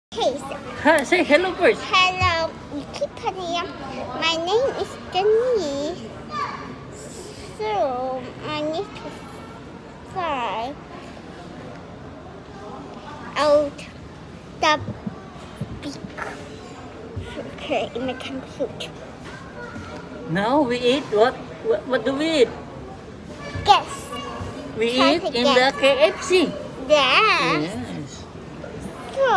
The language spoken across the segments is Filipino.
Hey, Say hello first. hello, Wikipedia. My name is Jenny. So, I need to find out the big in my computer. Now we eat what? What do we eat? Guess. We Try eat to in the guess. KFC. Yeah. Yes. So,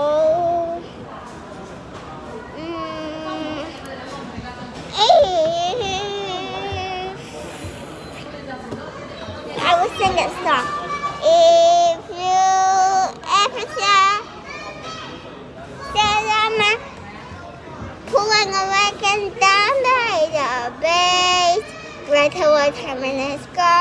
I will sing a song. If you ever saw Salama pulling a wagon down the base, right to what terminus go.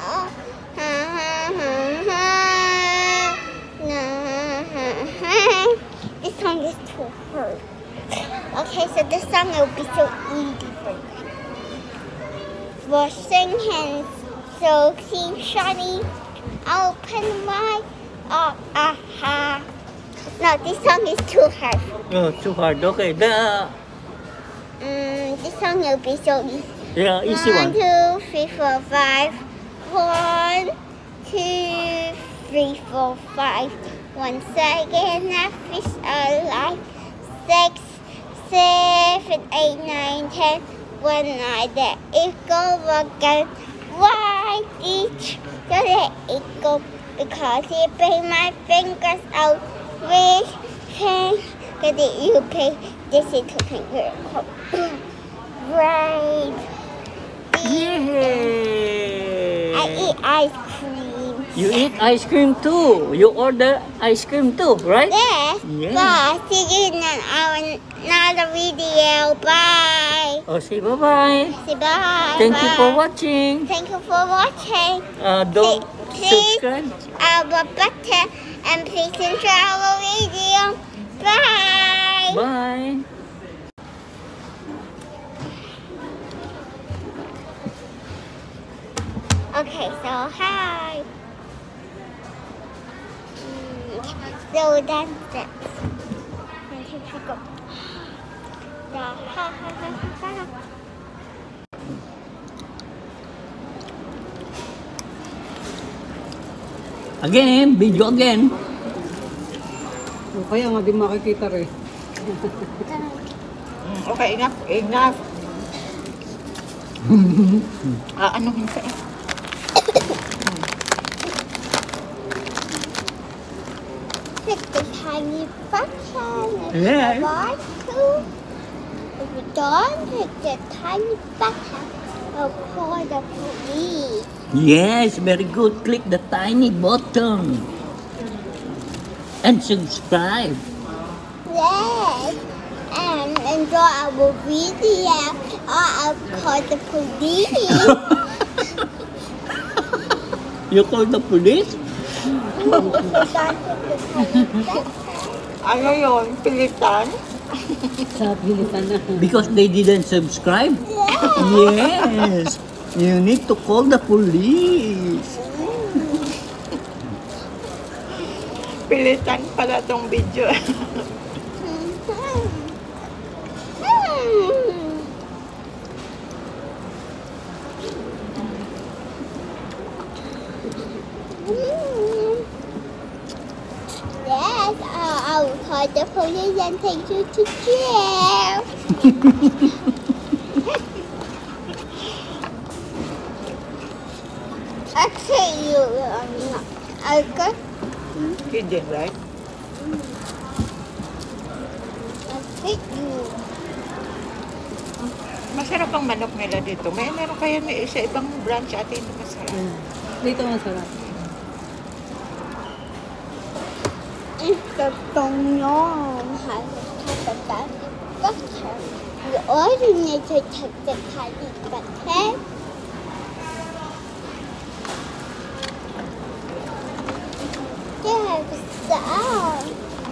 This song is too hard. Okay, so this song will be so easy for you. Washing hands, so clean, shiny. Open wide. Oh, aha. No, this song is too hard. Oh, too hard. Okay. This song will be so easy. Yeah, easy one. 1, 2, 3, 4, 5. 1, 2, 3, 4, 5. Once again, a fish alive. 6, 7, 8, 9, 10. One night the eagle again. Why did the eagle? Because he paid my fingers out. Which finger did you pay? This is two finger. Right. Yay! I eat ice cream. You eat ice cream too. You order ice cream too, right? Yes. Yeah. Bye. See you in another video. Bye. Oh, say bye-bye. Say bye. Thank you for Bye. watching. Thank you for watching. Don't Please subscribe. our button and please enjoy our video. Bye. Bye. Okay, so hi. So that's it. And here we go. Ha ha ha ha ha. Again, video again. Kaya nga di makikita rin. Okay, enough. Enough. Ano hinta eh? Pick the tiny button if Yeah. you want to. If you don't, pick the tiny button. I'll call the police. Yes, very good. Click the tiny button. And subscribe. Yes. And enjoy our video. Or I'll call the police. You call the police? If you don't pick the tiny button. Ano yun? Pilitan? Sa Pilipan na. Because they didn't subscribe? Yeah. Yes. You need to call the police. Pilitan pala tong video. Yes, I'll call the police and take you to jail. Actually, you I got Hidden, right? a big you. Masarap ang manok nila dito. Meron kaya sa ibang branch atin na masarap. Dito masarap. It's from your has a tiny button. You also need to take the tiny button. There's sound.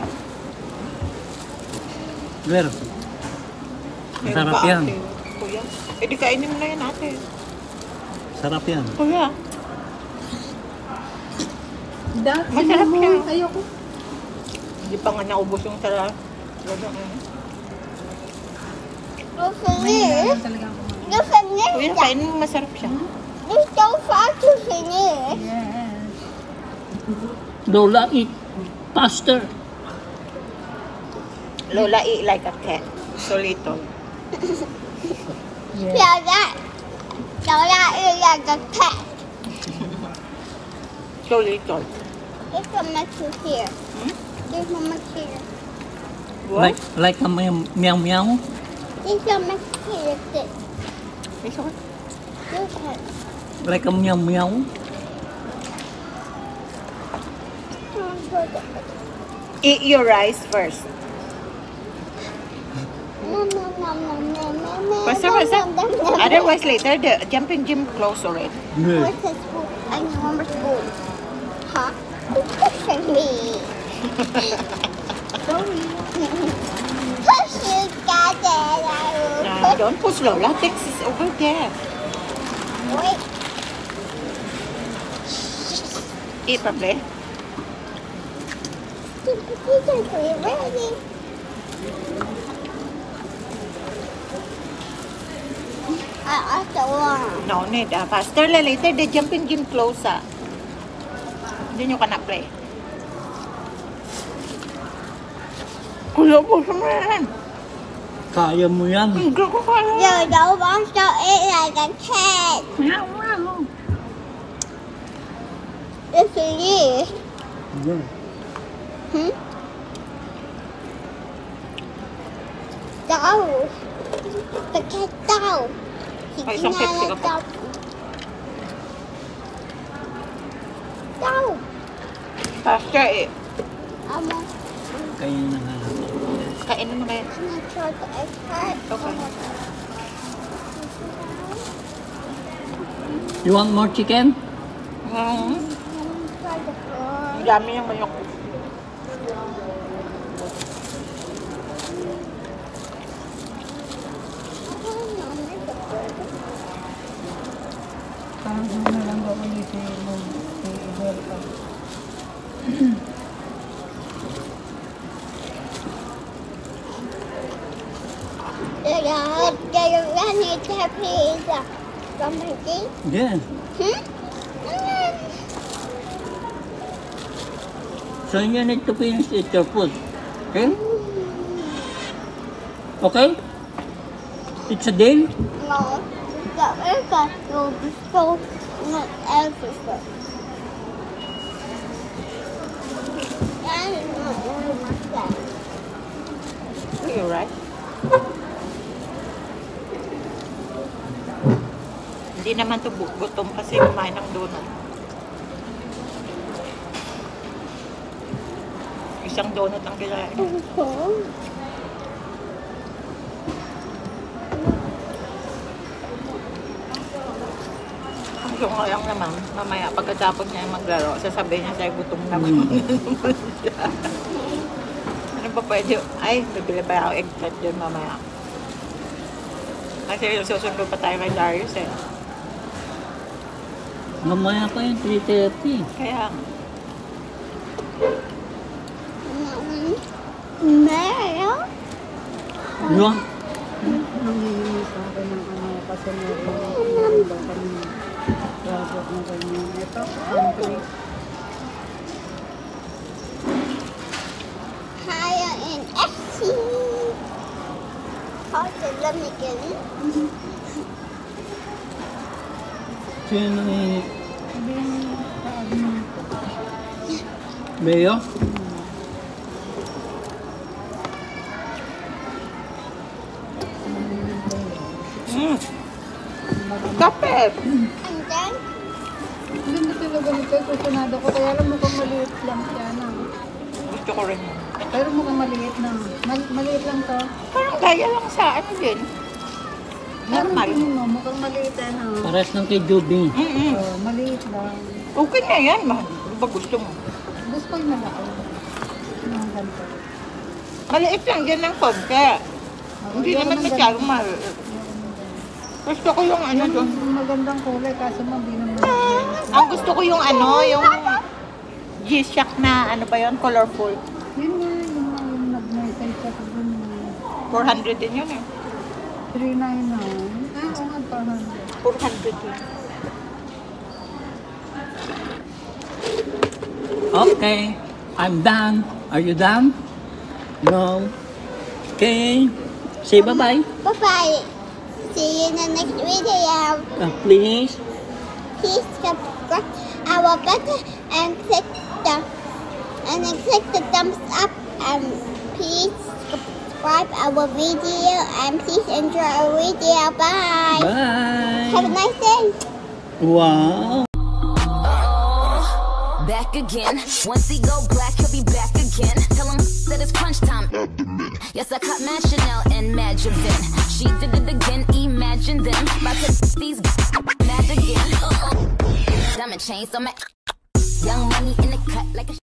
Where? Meron Masarap pa yan. ate, kuya. Eh di kainin mo na yan ate. Sarap yan. Kuya. Masarap Masarap mo. siya. Ayoko. Hindi pa nga naubos yung tara. Don't Mahirap finish. talaga ako. Don't finish. Kuya, kainin mo, masarap siya. Just don't fast to finish. Yes. Lola, eat faster. Lola eat like a cat. So little. Yes. Yeah, that. So that is like a cat. So little. There's so much here. There's so much here. What? Like a meow meow. There's so much here. This. It's okay. Look at. Like a meow meow. Eat your rice first. Nom, nom, nom, nom, nom, nom, nom, Faster, nom, faster. nom, nom, nom. Otherwise later, the jumping gym close already. Where's the spoon? I need one more spoon. Huh? Who's pushing me? Push you, got it. I will push. Don't push Lola. Things is over there. Wait. Eat properly. Ready? I also want. No need. Faster la later, the jumping gym close Hindi nyo ka na play. Kuya po sa man. Kaya mo yan. Hindi ko kaya. You don't want to eat like a cat. Meow meow. If it is. Yeah. Hmm? Daw. The cat daw. Ay, isang Pepsi ka pa. Daw. Faster eh. Amo. Kaya na nga. Kainin mo kaya. I'm not sure the expert. Okay. You want more chicken? Ang dami yung manok. Parang ano na lang ako ni si Ibel pa. Do you need to pizza? Something? Yeah. Hmm? So you need to finish eat your food. Okay? Okay? It's a deal? No. The aircraft will be so not everything. I don't know what's that. You're right. Hindi naman to gutom kasi kumain ng donut. Isang donut ang kinain. Okay. Gusto ko lang naman, mamaya pagkatapos niya maglaro, sasabihin niya sa'yo gutom naman. Ano ba pwede? Ay, bibili ba ako eggplant dyan mamaya? Kasi susundo pa tayo kay Darius eh. Mamaya pa yun, 3:30. Kaya, Meron? You want? Nangihingi sa akin ng kasi meron daw kami robot na ganyan. Ito, country. Higher in SC. How to let me get it? Sino ni Sabi yung ka-admin. Beo? kape! And then, Hindi na talaga nito. Susunado ko. Kaya lang mukhang maliit lang siya na. Gusto ko rin yun. Pero mukhang maliit na. Maliit lang to. Parang gaya lang sa ano din. Normal. Tingin mo, mukhang maliit na. Pares ng kay Juby. Oh, maliit lang. Okay na yan, mahal. Ano ba gusto mo? Gusto ko yung malaki. Yung ganito. Maliit lang yan ng konti. Hindi Ayoko naman ng masyadong ganito. mahal. Gusto ko yung ano doon. Yung magandang kulay, kaso hindi naman. Ang gusto ko yung ano, yung G-Shock na ano ba yun, colorful. Yun nga, 400 din yun eh. 399. Oo nga, 400. 400 din. Okay, I'm done. Are you done? No. Okay. Say bye-bye. Bye-bye. See you in the next video. Please. Please subscribe our button and click the thumbs up, and please subscribe our video and please enjoy our video. Bye. Bye. Have a nice day. Wow. Back again. Once he go black, he'll be back again. Tell him that it's crunch time. Yes, I caught Mad Chanel and Mad Javin. She did it again. Imagine them about to these mad again. Diamond chains on my young money in the cut like a